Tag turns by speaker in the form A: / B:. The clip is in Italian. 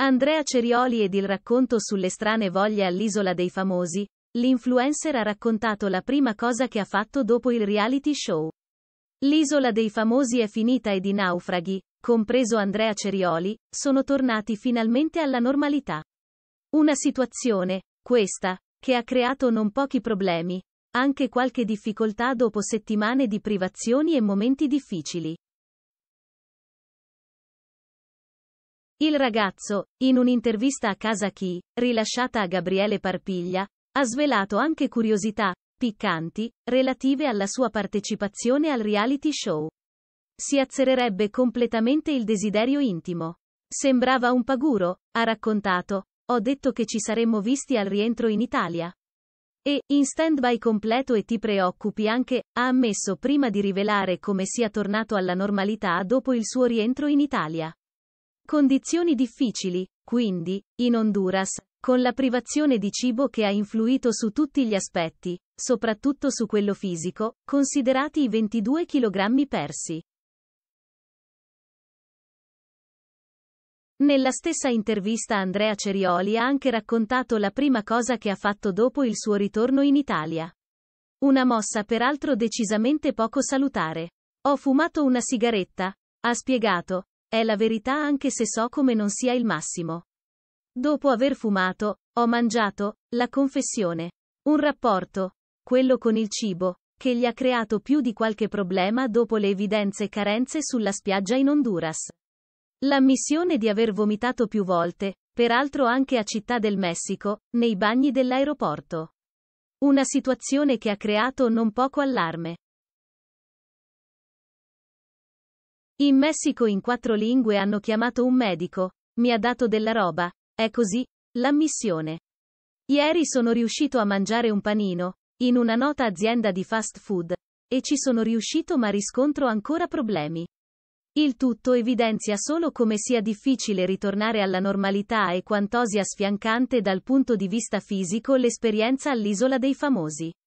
A: Andrea Cerioli ed il racconto sulle strane voglie all'Isola dei Famosi, l'influencer ha raccontato la prima cosa che ha fatto dopo il reality show. L'Isola dei Famosi è finita ed i naufraghi, compreso Andrea Cerioli, sono tornati finalmente alla normalità. Una situazione, questa, che ha creato non pochi problemi, anche qualche difficoltà dopo settimane di privazioni e momenti difficili. Il ragazzo, in un'intervista a Casa Chi, rilasciata a Gabriele Parpiglia, ha svelato anche curiosità piccanti relative alla sua partecipazione al reality show. Si azzererebbe completamente il desiderio intimo. Sembrava un paguro, ha raccontato. Ho detto che ci saremmo visti al rientro in Italia. E, in stand-by completo e ti preoccupi anche, ha ammesso prima di rivelare come sia tornato alla normalità dopo il suo rientro in Italia. Condizioni difficili, quindi, in Honduras, con la privazione di cibo che ha influito su tutti gli aspetti, soprattutto su quello fisico, considerati i 22 kg persi. Nella stessa intervista Andrea Cerioli ha anche raccontato la prima cosa che ha fatto dopo il suo ritorno in Italia. Una mossa peraltro decisamente poco salutare. Ho fumato una sigaretta, ha spiegato. È la verità anche se so come non sia il massimo. Dopo aver fumato, ho mangiato, la confessione. Un rapporto, quello con il cibo, che gli ha creato più di qualche problema dopo le evidenze carenze sulla spiaggia in Honduras. L'ammissione di aver vomitato più volte, peraltro anche a Città del Messico, nei bagni dell'aeroporto. Una situazione che ha creato non poco allarme. In Messico in 4 lingue hanno chiamato un medico, mi ha dato della roba, è così, l'ammissione. Ieri sono riuscito a mangiare un panino, in una nota azienda di fast food, e ci sono riuscito ma riscontro ancora problemi. Il tutto evidenzia solo come sia difficile ritornare alla normalità e quanto sia sfiancante dal punto di vista fisico l'esperienza all'Isola dei Famosi.